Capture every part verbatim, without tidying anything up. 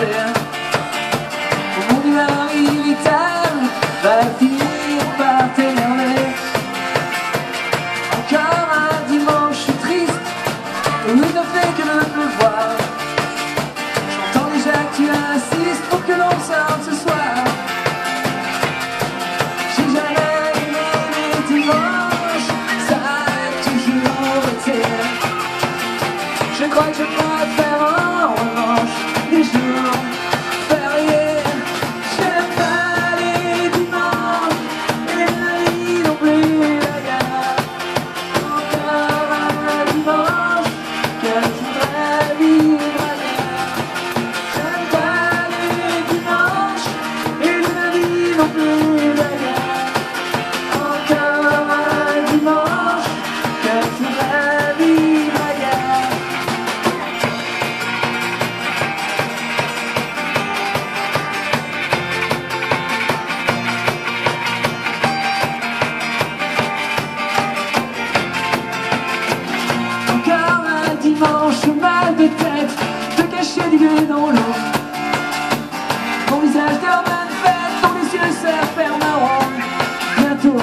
terre. Mon humeur irritable va finir par t'énerver. Encore un dimanche, je suis triste, où il ne fait que de pleuvoir. J'entends déjà que tu insistes pour que l'on sorte ce soir. J'ai jamais aimé les dimanches, ça a toujours été. Je crois que je préfère en revanche les jours fériés. J'aime pas les dimanches et la vie non plus d'ailleurs. Encore un dimanche que je voudrais vivre ailleurs. J'aime pas les dimanches et la vie non plus d'ailleurs. Encore un dimanche que je voudrais vivre ailleurs. Encore un dimanche, mal de tête, te cacher du bleu dans l'eau. Mon visage dort bonne fête, ton les yeux se fermeront bientôt.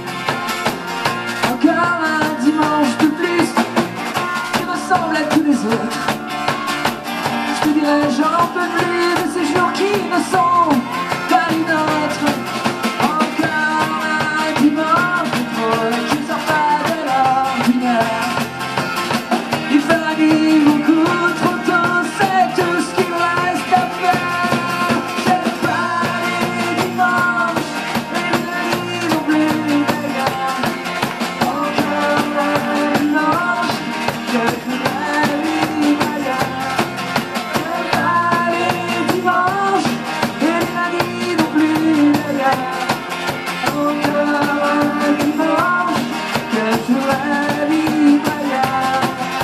Encore un dimanche de plus, qui ressemble à tous les autres. Je te dirais, j'en peux plus de ces jours qui ne sont pas les nôtres. Encore un dimanche de trop, qui ne sort pas de l'ordinaire. Il fallait beaucoup trop tôt, c'est tout ce qu'il reste à faire. J'aime pas les dimanches, et la vie non plus d'ailleurs. Encore un dimanche, que je voudrais vivre ailleurs. J'aime pas les dimanches, et la vie non plus d'ailleurs. Encore un dimanche, que je voudrais vivre ailleurs.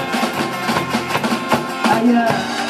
Ailleurs.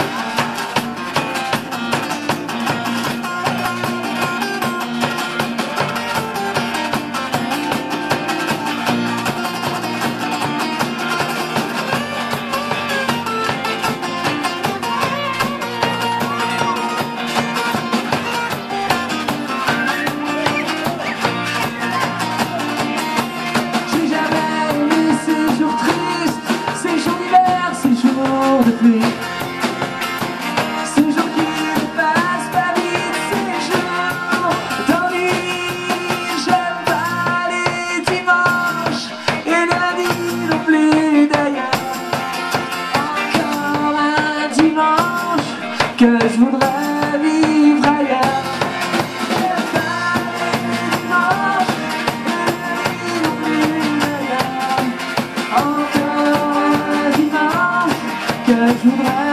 J'ai jamais aimé ces jours tristes, ces jours d'hiver, ces jours de pluie. Ces jours qui ne passent pas vite, ces jours d'ennui. J'aime pas les dimanches et la vie non plus d'ailleurs. Encore un dimanche que je voudrais vivre ailleurs. J'aime pas les dimanches et la vie non plus d'ailleurs. Encore un dimanche que je voudrais